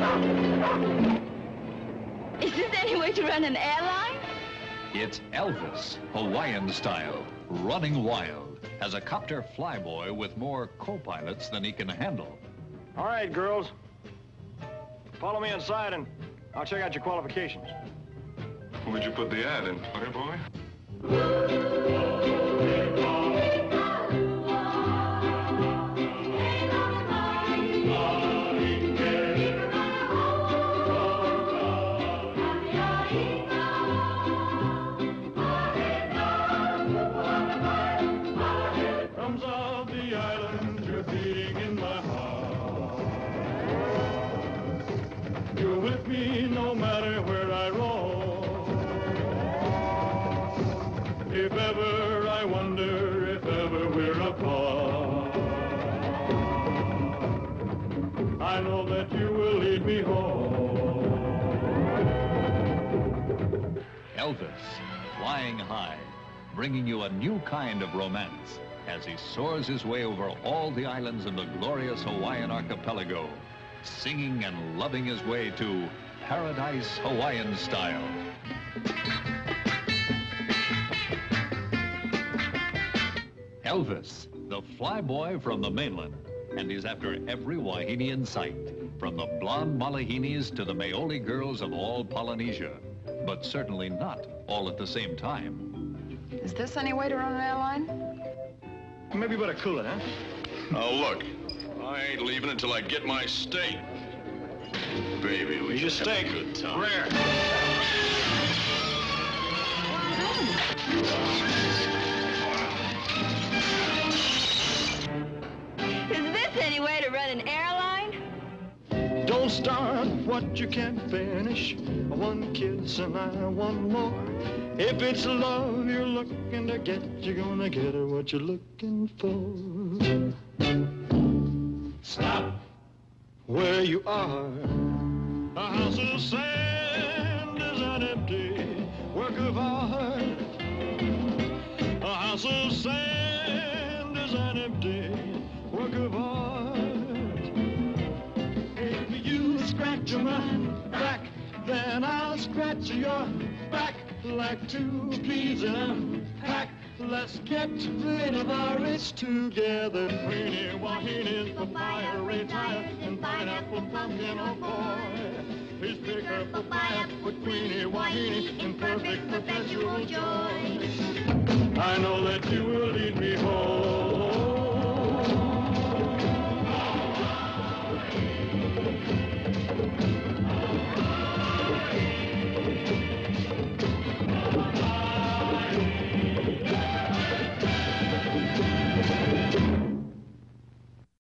Is this any way to run an airline? It's Elvis, Hawaiian style, running wild, as a copter flyboy with more co-pilots than he can handle. All right, girls. Follow me inside and I'll check out your qualifications. Where'd you put the ad in, Fireboy? Drums of the island, you're beating in my heart. You're with me no matter where I roam. If ever I wonder, if ever we're apart, I know that you will lead me home. Elvis, flying high, bringing you a new kind of romance as he soars his way over all the islands in the glorious Hawaiian archipelago, singing and loving his way to Paradise Hawaiian style. Elvis, the flyboy from the mainland, and he's after every wahine in sight, from the blonde Malahinis to the Maoli girls of all Polynesia, but certainly not all at the same time. Is this any way to run an airline? Maybe you better cool it, huh? Now look, I ain't leaving until I get my steak. Baby, we Your just have steak. a good time. Rare. Is this any way to run an airline? Don't start what you can't finish. One kiss and I want more. If it's love you're looking to get, you're gonna get what you're looking for. Stop where you are. A house of sand is an empty work of art. A house of sand is an empty work of art. If you scratch my back, then I'll scratch your back like two peas in a pack. Let's get rid of our itch together. Queenie, wahine, papaya, retire, and pineapple, pumpkin, oh boy. Please pick up papaya, put Queenie, wahine in perfect perpetual joy. I know that you will